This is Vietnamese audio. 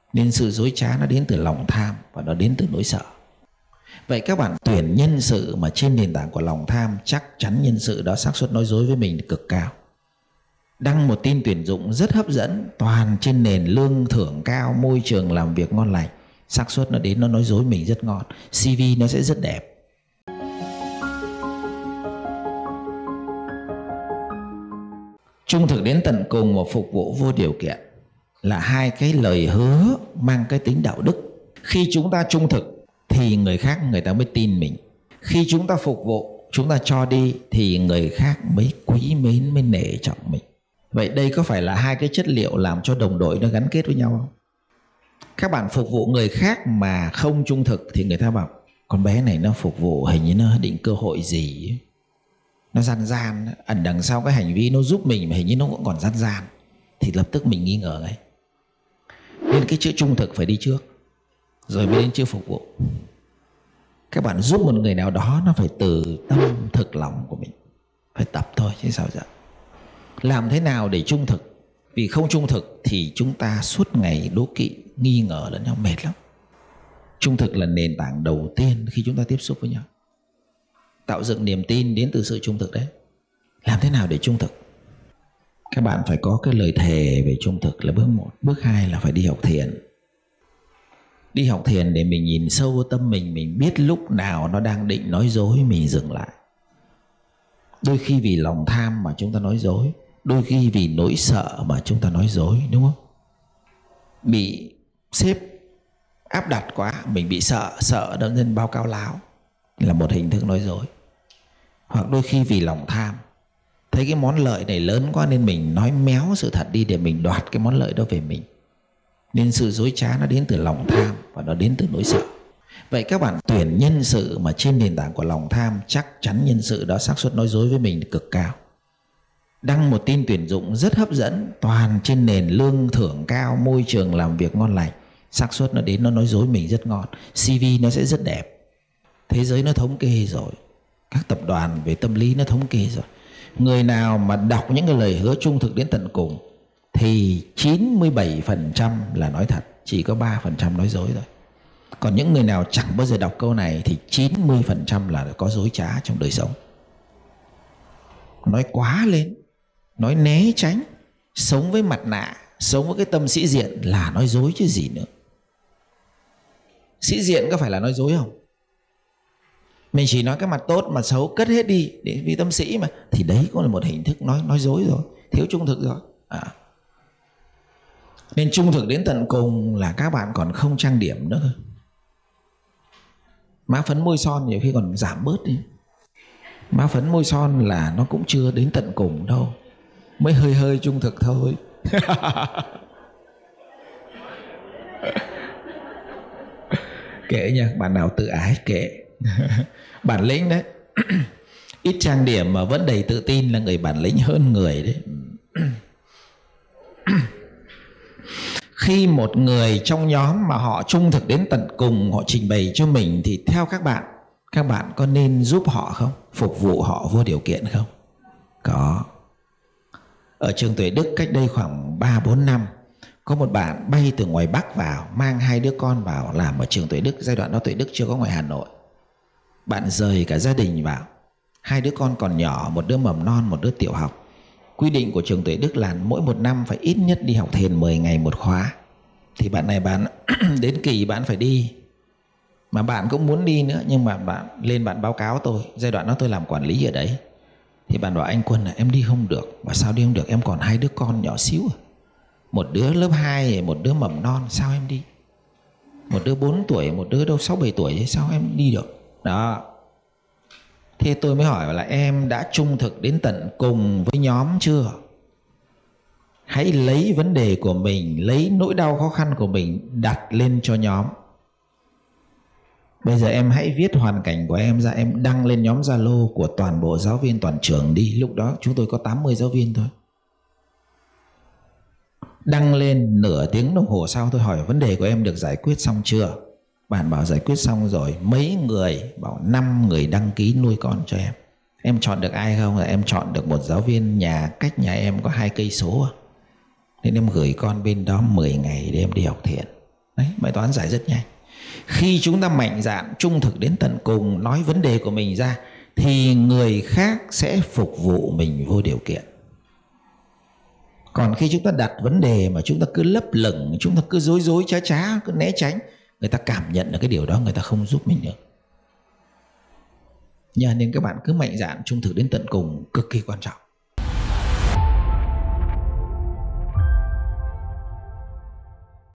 Nên sự dối trá nó đến từ lòng tham và nó đến từ nỗi sợ. Vậy các bạn tuyển nhân sự mà trên nền tảng của lòng tham, chắc chắn nhân sự đó xác suất nói dối với mình cực cao. Đăng một tin tuyển dụng rất hấp dẫn, toàn trên nền lương thưởng cao, môi trường làm việc ngon lành, xác suất nó đến nó nói dối mình rất ngon, CV nó sẽ rất đẹp. Trung thực đến tận cùng và phục vụ vô điều kiện là hai cái lời hứa mang cái tính đạo đức. Khi chúng ta trung thực thì người khác người ta mới tin mình. Khi chúng ta phục vụ, chúng ta cho đi thì người khác mới quý mến, mới nể trọng mình. Vậy đây có phải là hai cái chất liệu làm cho đồng đội nó gắn kết với nhau không? Các bạn phục vụ người khác mà không trung thực thì người ta bảo con bé này nó phục vụ hình như nó định cơ hội gì ấy. Nó gian gian, ẩn đằng sau cái hành vi nó giúp mình mà hình như nó cũng còn gian gian, thì lập tức mình nghi ngờ ngay. Nên cái chữ trung thực phải đi trước, rồi mới đến chữ phục vụ. Các bạn giúp một người nào đó nó phải từ tâm thực lòng của mình, phải tập thôi chứ sao giờ. Làm thế nào để trung thực? Vì không trung thực thì chúng ta suốt ngày đố kỵ, nghi ngờ lẫn nhau, mệt lắm. Trung thực là nền tảng đầu tiên khi chúng ta tiếp xúc với nhau. Tạo dựng niềm tin đến từ sự trung thực đấy. Làm thế nào để trung thực? Các bạn phải có cái lời thề về trung thực là bước 1. Bước 2 là phải đi học thiền. Đi học thiền để mình nhìn sâu vào tâm mình biết lúc nào nó đang định nói dối, mình dừng lại. Đôi khi vì lòng tham mà chúng ta nói dối, đôi khi vì nỗi sợ mà chúng ta nói dối, đúng không? Bị sếp áp đặt quá, mình bị sợ đâm nên báo cáo láo, là một hình thức nói dối. Hoặc đôi khi vì lòng tham, thấy cái món lợi này lớn quá nên mình nói méo sự thật đi để mình đoạt cái món lợi đó về mình. Nên sự dối trá nó đến từ lòng tham và nó đến từ nỗi sợ. Vậy các bạn tuyển nhân sự mà trên nền tảng của lòng tham, chắc chắn nhân sự đó xác suất nói dối với mình cực cao. Đăng một tin tuyển dụng rất hấp dẫn, toàn trên nền lương thưởng cao, môi trường làm việc ngon lành, xác suất nó đến nó nói dối mình rất ngon, CV nó sẽ rất đẹp. Thế giới nó thống kê rồi, các tập đoàn về tâm lý nó thống kê rồi. Người nào mà đọc những cái lời hứa trung thực đến tận cùng thì 97% là nói thật, chỉ có 3% nói dối thôi. Còn những người nào chẳng bao giờ đọc câu này thì 90% là có dối trá trong đời sống. Nói quá lên, nói né tránh, sống với mặt nạ, sống với cái tâm sĩ diện là nói dối chứ gì nữa. Sĩ diện có phải là nói dối không? Mình chỉ nói cái mặt tốt, mặt xấu cất hết đi để vì tâm sĩ mà, thì đấy cũng là một hình thức nói dối rồi, thiếu trung thực rồi. Nên trung thực đến tận cùng là các bạn còn không trang điểm nữa. Má phấn môi son nhiều khi còn giảm bớt đi. Má phấn môi son là nó cũng chưa đến tận cùng đâu, mới hơi trung thực thôi. Kệ nha, bạn nào tự ái kệ. Bản lĩnh đấy. Ít trang điểm mà vẫn đầy tự tin là người bản lĩnh hơn người đấy. Khi một người trong nhóm mà họ trung thực đến tận cùng, họ trình bày cho mình thì theo các bạn có nên giúp họ không? Phục vụ họ vô điều kiện không? Có. Ở trường Tuệ Đức cách đây khoảng 3-4 năm, có một bạn bay từ ngoài Bắc vào, mang 2 đứa con vào làm ở trường Tuệ Đức. Giai đoạn đó Tuệ Đức chưa có ngoài Hà Nội. Bạn rời cả gia đình vào, 2 đứa con còn nhỏ, một đứa mầm non, một đứa tiểu học. Quy định của trường Tuệ Đức là mỗi một năm phải ít nhất đi học thiền 10 ngày một khóa. Thì bạn này bạn đến kỳ bạn phải đi. Mà bạn cũng muốn đi nữa, nhưng mà bạn lên bạn báo cáo tôi. Giai đoạn đó tôi làm quản lý ở đấy. Thì bạn bảo anh Quân là em đi không được. Và sao đi không được? Em còn 2 đứa con nhỏ xíu à? Một đứa lớp 2, một đứa mầm non, sao em đi? Một đứa 4 tuổi, một đứa đâu 6-7 tuổi, sao em đi được? Đó. Thế tôi mới hỏi là em đã trung thực đến tận cùng với nhóm chưa? Hãy lấy vấn đề của mình, lấy nỗi đau khó khăn của mình đặt lên cho nhóm. Bây giờ em hãy viết hoàn cảnh của em ra, em đăng lên nhóm Zalo của toàn bộ giáo viên toàn trường đi. Lúc đó chúng tôi có 80 giáo viên thôi. Đăng lên nửa tiếng đồng hồ sau tôi hỏi vấn đề của em được giải quyết xong chưa? Bạn bảo giải quyết xong rồi. Mấy người? Bảo 5 người đăng ký nuôi con cho em. Em chọn được ai không? Là em chọn được một giáo viên nhà cách nhà em có 2 cây số. Nên em gửi con bên đó 10 ngày để em đi học thiền. Đấy, bài toán giải rất nhanh. Khi chúng ta mạnh dạn trung thực đến tận cùng, nói vấn đề của mình ra, thì người khác sẽ phục vụ mình vô điều kiện. Còn khi chúng ta đặt vấn đề mà chúng ta cứ lấp lửng, chúng ta cứ dối dối trá trá, cứ né tránh, người ta cảm nhận được cái điều đó, người ta không giúp mình được. Nên các bạn cứ mạnh dạn trung thực đến tận cùng, cực kỳ quan trọng.